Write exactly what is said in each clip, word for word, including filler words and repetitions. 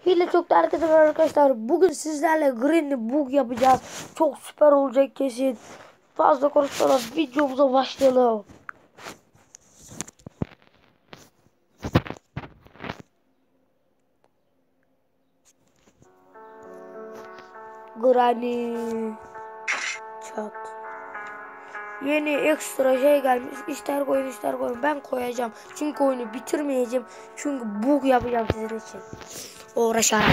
Hile çok da herkese merhaba arkadaşlar. Bugün sizlerle Green'li bug yapacağız. Çok süper olacak kesin. Fazla konuşmadan videomuza başlayalım. Granny Chat. Yeni ekstra şey gelmiş. İster koyun ister koyun. Ben koyacağım. Çünkü oyunu bitirmeyeceğim. Çünkü bug yapacağım sizin için. Uğraşarak.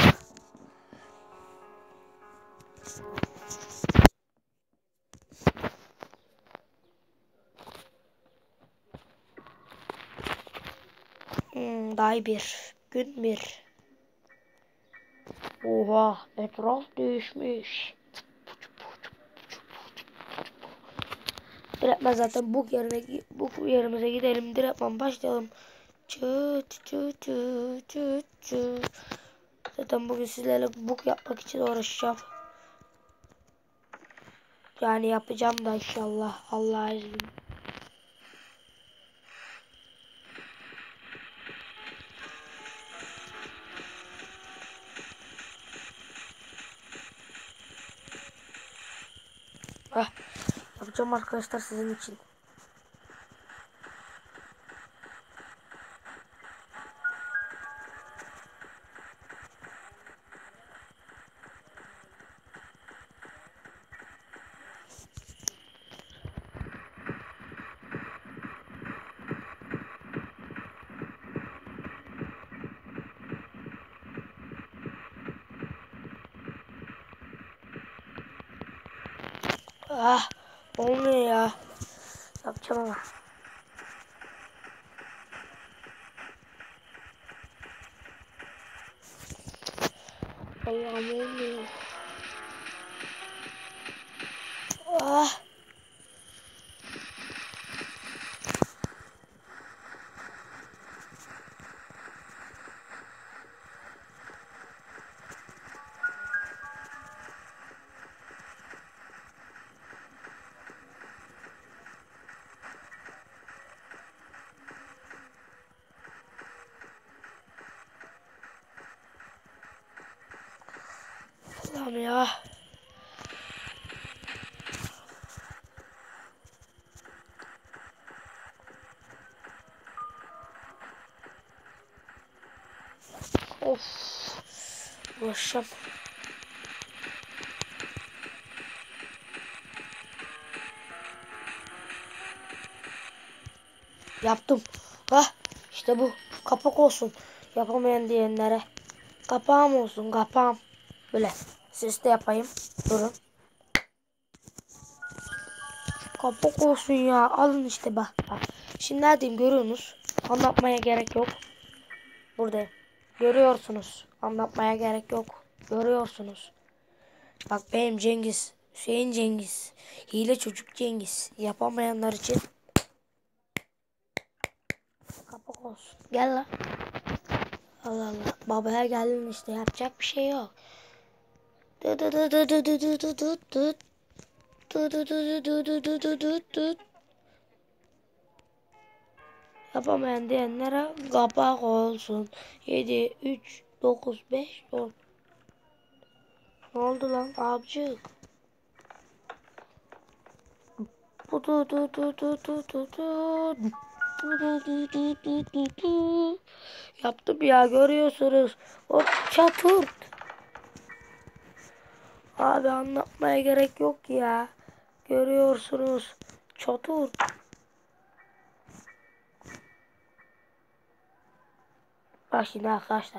Hmm, day bir. Gün bir. Oha. Etraf değişmiş. Direktmen zaten bu yerine bu yerimize gidelim. Direktmen başlayalım. Çıt çıt çıt çıt çıt. Zaten bugün sizlerle bug yapmak için uğraşacağım. Yani yapacağım da inşallah. Allah'a izin. Ah, yapacağım arkadaşlar sizin için. Ah, olmuyor ya. Yapacağım ama. Allah'ım olmuyor. Ah. Allah'ım ya. Of. Uğraşacağım. Yaptım. Hah, işte bu. Kapak olsun. Yapamayan diyenlere. Kapağım olsun, kapağım. Böyle. Ses de yapayım. Durun. Kapak olsun ya. Alın işte bak. Bak. Şimdi neredeyim görüyorsunuz. Anlatmaya gerek yok. Buradayım. Görüyorsunuz. Anlatmaya gerek yok. Görüyorsunuz. Bak benim Cengiz. Hüseyin Cengiz. Hile çocuk Cengiz. Yapamayanlar için. Kapak olsun. Gel lan. Allah Allah. Babaya geldin işte. Yapacak bir şey yok. Dı dı dı dı dı dı dı dı dı dı. Dı dı dı dı dı dı dı dı dı. Yapamayan diyenlere kapak olsun. yedi, üç, dokuz, beş, on. Ne oldu lan abicik? Bu du du du du du du du. Du du du du du du du. Yaptım ya görüyorsunuz. O çatır. Abi anlatmaya gerek yok ya. Görüyorsunuz. Çatır. Bak şimdi arkadaşlar.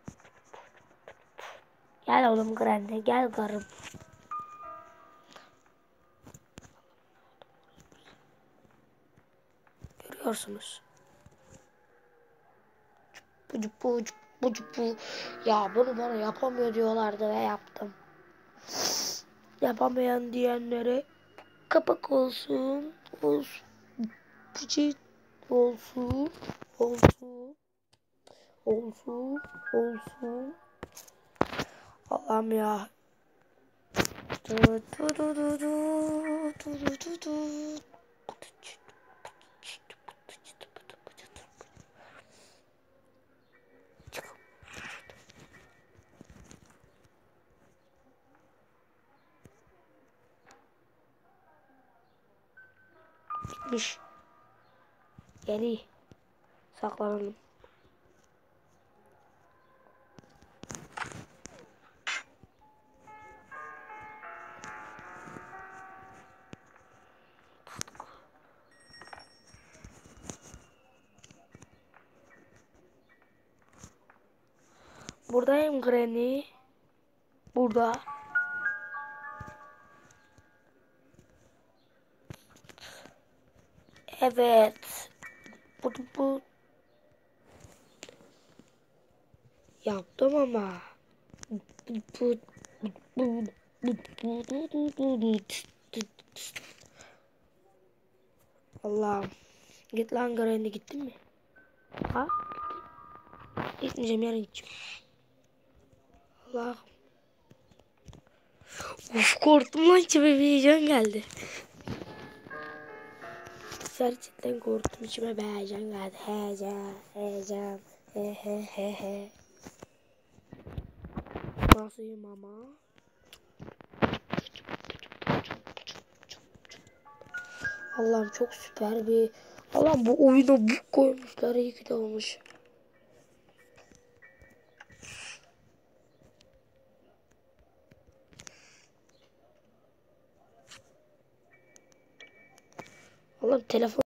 Gel oğlum Grande. Gel karım. Görüyorsunuz. Bucu bucu bucu bu. Ya bunu bana yapamıyor diyorlardı ve yaptım. Yapamayan diyenlere kapak olsun. Olsun. Bucu olsun. Olsun. Olsun. Olsun. Allah'ım ya. Du, du, du, du, du, du, du, du, du. gitmiş. Geri saklanalım. Buradayım Granny. Burada. Evet. Bu, bu. Yaptım ama. Bu, bu, bu, Allah'ım. Git lan Granny, gittin mi? Ha? Gitmeyeceğim, yarın gideceğim. Allah. Uf, korktum lan, içime bir heyecan geldi. Gerçekten korktum, içime bir heyecan geldi. Heyecan, heyecan, he he he he. Nasılyım ama? Allah'ım çok süper bir... Allah'ım bu oyuna bu koymuşlar, iyi ki de olmuş. Allah'ım telefon...